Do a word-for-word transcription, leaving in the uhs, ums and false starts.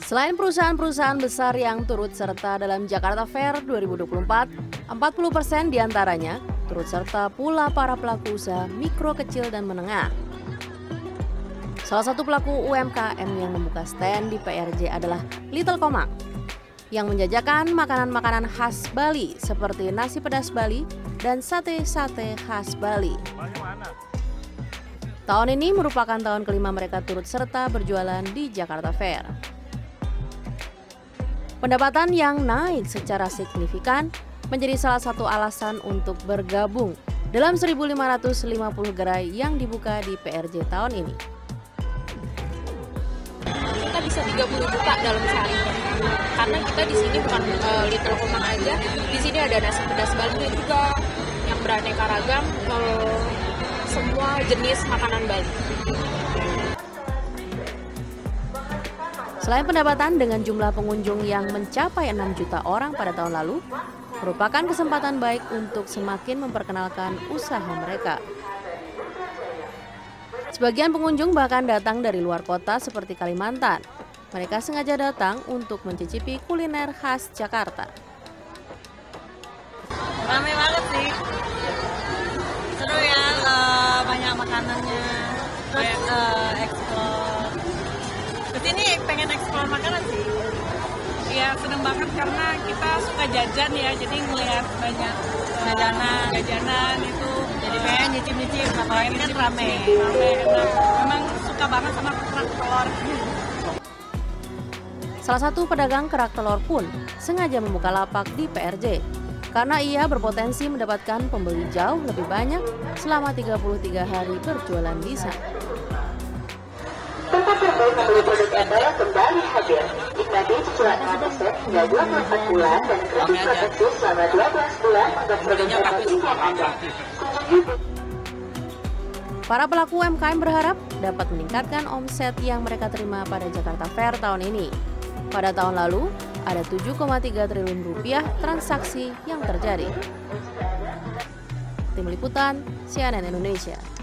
Selain perusahaan-perusahaan besar yang turut serta dalam Jakarta Fair dua ribu dua puluh empat, empat puluh persen diantaranya turut serta pula para pelaku usaha mikro, kecil, dan menengah. Salah satu pelaku U M K M yang membuka stand di P R J adalah Little Komang, yang menjajakan makanan-makanan khas Bali seperti nasi pedas Bali dan sate-sate khas Bali. Tahun ini merupakan tahun kelima mereka turut serta berjualan di Jakarta Fair. Pendapatan yang naik secara signifikan menjadi salah satu alasan untuk bergabung dalam seribu lima ratus lima puluh gerai yang dibuka di P R J tahun ini. Kita bisa tiga puluh juta dalam sehari. Karena kita di sini bukan uh, Little Komang aja, di sini ada nasi pedas Bali juga yang beraneka ragam, uh, semua jenis makanan Bali. Selain pendapatan dengan jumlah pengunjung yang mencapai enam juta orang pada tahun lalu, merupakan kesempatan baik untuk semakin memperkenalkan usaha mereka. Sebagian pengunjung bahkan datang dari luar kota seperti Kalimantan. Mereka sengaja datang untuk mencicipi kuliner khas Jakarta. Ramai banget sih. Seru ya, uh, banyak makanannya. Terus uh, explore. Kesini pengen explore makanan sih. Ya seneng banget karena kita suka jajan ya, jadi ngelihat banyak jajanan, jajanan itu Jadi pengen nyicip-nyicip, apalagi kan rame. rame, enak. Memang suka banget sama kerak telur. Salah satu pedagang kerak telur pun sengaja membuka lapak di P R J karena ia berpotensi mendapatkan pembeli jauh lebih banyak selama tiga puluh tiga hari berjualan di sana. Tempat terbaik membeli produk Embel kembali hadir. Nikmati cicilan enam persen hingga dua puluh empat bulan dan kredit proteksi selama dua belas bulan untuk produk Embel impian Anda. Para pelaku U M K M berharap dapat meningkatkan omset yang mereka terima pada Jakarta Fair tahun ini. Pada tahun lalu, ada tujuh koma tiga triliun rupiah transaksi yang terjadi. Tim Liputan, C N N Indonesia.